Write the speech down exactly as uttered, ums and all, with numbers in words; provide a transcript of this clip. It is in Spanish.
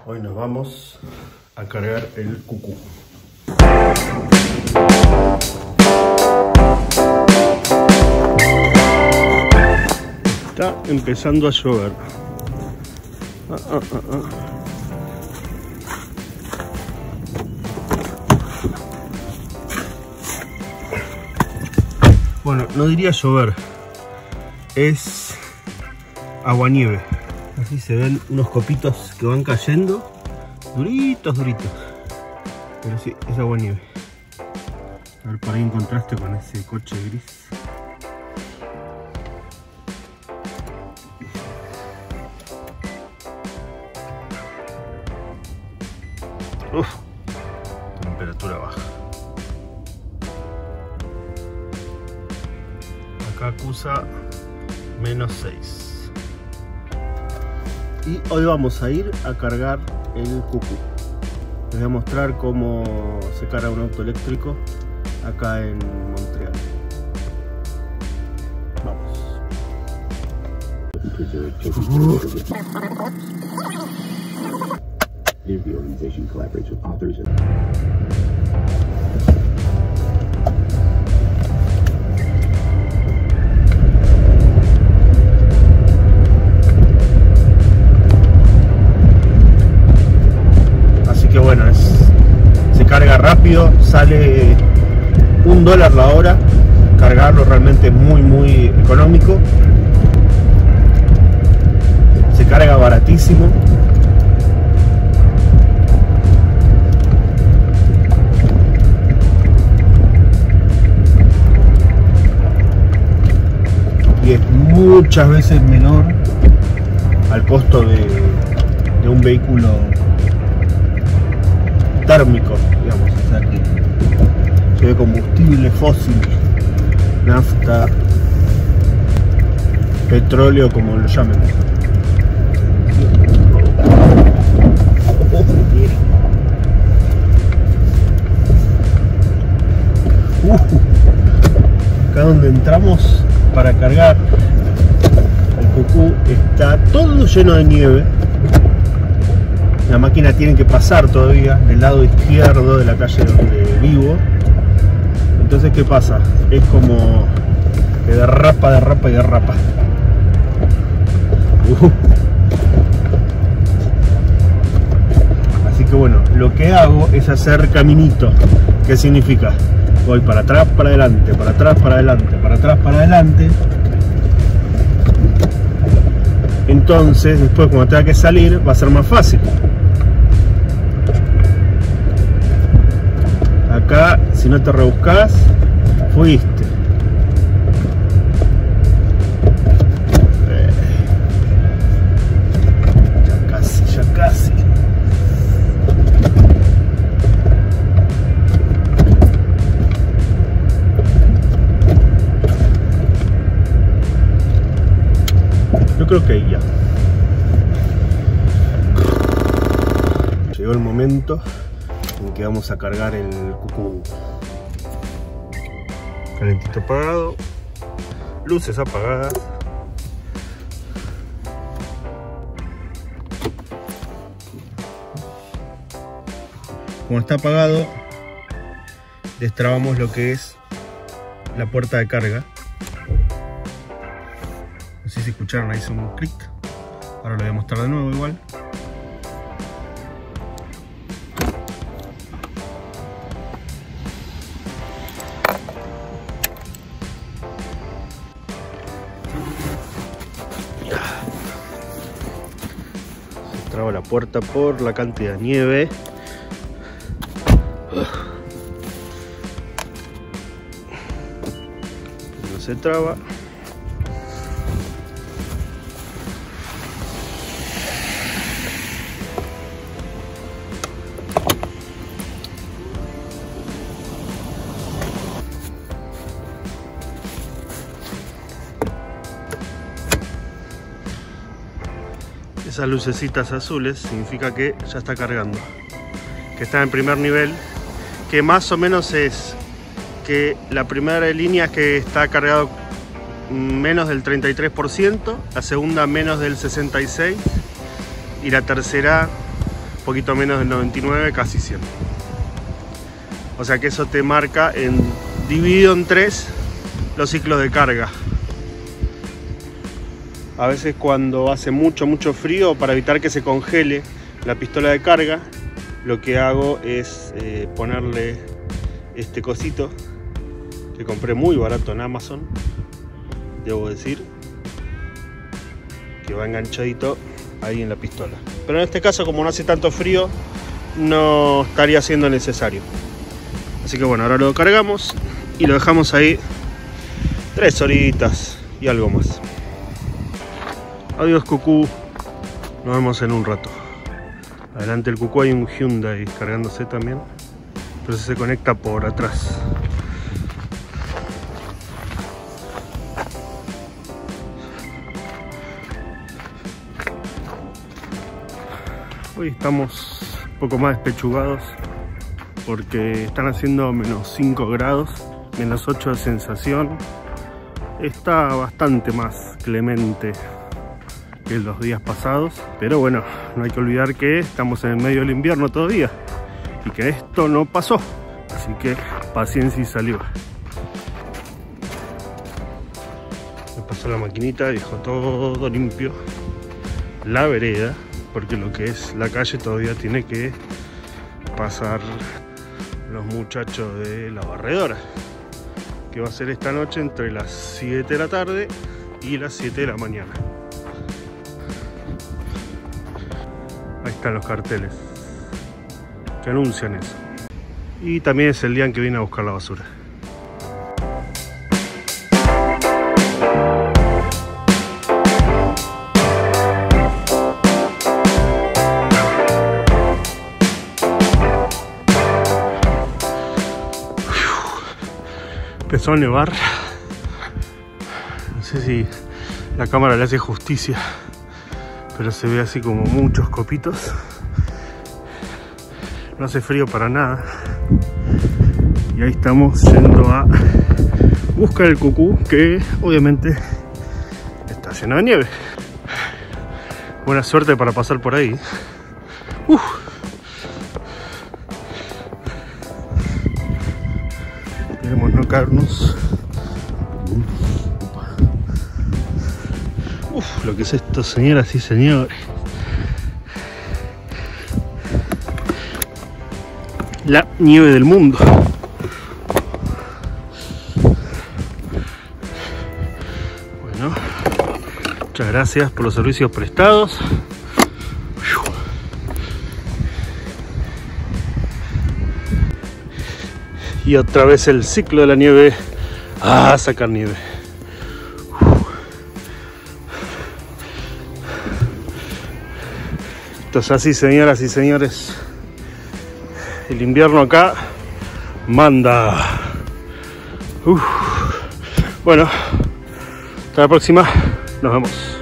Hoy nos vamos a cargar el cucú. Está empezando a llover. Ah, ah, ah, ah. Bueno, no diría llover, es aguanieve. Así se ven unos copitos que van cayendo, duritos, duritos. Pero sí, es aguanieve. A ver, para ahí en contraste con ese coche gris. Uf, temperatura baja. Acá acusa menos seis. Y hoy vamos a ir a cargar el cucú. Les voy a mostrar cómo se carga un auto eléctrico acá en Montreal. Vamos. Here the organization collaborates with authors and así que bueno, es, se carga rápido, sale un dólar la hora, cargarlo realmente es muy muy económico, se carga baratísimo. Y es muchas veces menor al costo de, de un vehículo térmico, digamos, o sea que de combustible fósil, nafta, petróleo, como lo llamen. Uh, acá donde entramos para cargar el cucú está todo lleno de nieve. La máquina tiene que pasar todavía del lado izquierdo de la calle donde vivo. Entonces, ¿qué pasa? Es como que derrapa, derrapa y derrapa. Uh. Así que bueno, lo que hago es hacer caminito. ¿Qué significa? Voy para atrás, para adelante, para atrás, para adelante, para atrás, para adelante. Entonces, después cuando tenga que salir, va a ser más fácil. Acá, si no te rebuscas, fuiste. Ya casi, ya casi. Yo creo que ya. Llegó el momento en que vamos a cargar el cucú. Calentito apagado, luces apagadas. Como está apagado, destrabamos lo que es la puerta de carga. No sé si escucharon, ahí hizo un clic. Ahora lo voy a mostrar de nuevo igual. Se traba la puerta por la cantidad de nieve. No se traba. Esas lucecitas azules significa que ya está cargando, que está en primer nivel, que más o menos es que la primera línea es que está cargado menos del treinta y tres por ciento, la segunda menos del sesenta y seis por ciento y la tercera poquito menos del noventa y nueve, casi cien. O sea que eso te marca en dividido en tres los ciclos de carga. A veces cuando hace mucho mucho frío, para evitar que se congele la pistola de carga, lo que hago es eh, ponerle este cosito que compré muy barato en Amazon, debo decir, que va enganchadito ahí en la pistola. Pero en este caso, como no hace tanto frío, no estaría siendo necesario. Así que bueno, ahora lo cargamos y lo dejamos ahí tres horitas y algo más. Adiós cucú, nos vemos en un rato. Adelante el cucú hay un Hyundai cargándose también, pero se conecta por atrás. Hoy estamos un poco más despechugados porque están haciendo menos cinco grados, menos ocho de sensación. Está bastante más clemente que los días pasados, pero bueno, no hay que olvidar que estamos en el medio del invierno todavía y que esto no pasó, así que paciencia y saliva. Me pasó la maquinita, dejó todo limpio, la vereda, porque lo que es la calle todavía tiene que pasar los muchachos de la barredora, que va a ser esta noche entre las siete de la tarde y las siete de la mañana. Ahí están los carteles que anuncian eso. Y también es el día en que vine a buscar la basura. Empezó a nevar. No sé si la cámara le hace justicia, pero se ve así como muchos copitos. No hace frío para nada. Y ahí estamos yendo a buscar el cucú, que obviamente está lleno de nieve. Buena suerte para pasar por ahí. Uf. Queremos no caernos. Uf, lo que es esto, señoras y señores. La nieve del mundo. Bueno, muchas gracias por los servicios prestados. Y otra vez el ciclo de la nieve a sacar nieve. Esto es así, señoras y señores. El invierno acá manda. Uf. Bueno, hasta la próxima. Nos vemos.